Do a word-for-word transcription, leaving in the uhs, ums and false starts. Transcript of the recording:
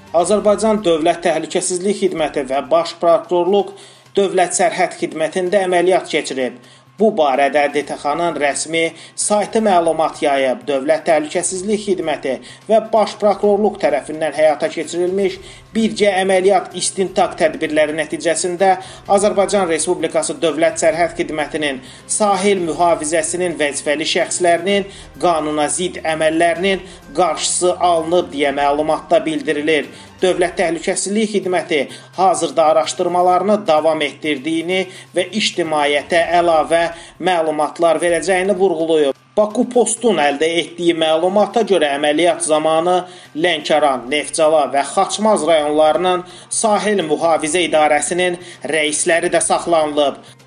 Azərbaycan Dövlət Təhlükəsizlik Xidməti və Baş Prokurorluq Dövlət Sərhəd Xidmətində əməliyyat keçirib. Bu barədə D T X-nın rəsmi saytı məlumat yayıb. Dövlət Təhlükəsizlik Xidməti və Baş Prokurorluq tərəfindən həyata keçirilmiş birgə əməliyyat istintaq tədbirləri nəticəsində Azərbaycan Respublikası Dövlət Sərhəd Xidmətinin sahil mühafizəsinin vəzifəli şəxslərinin qanuna zidd əməllərinin qarşısı alınıb deyə məlumatda bildirilir. Dövlət Təhlükəsizlik Xidməti hazırda araşdırmalarını davam etdirdiyini və ictimaiyyətə əlavə məlumatlar verəcəyini vurğulayıb. Baku Postun əldə etdiyi məlumata görə əməliyyat zamanı Lənkəran, Neftçala və Xaçmaz rayonlarının Sahil Mühafizə İdarəsinin rəisləri də saxlanılıb.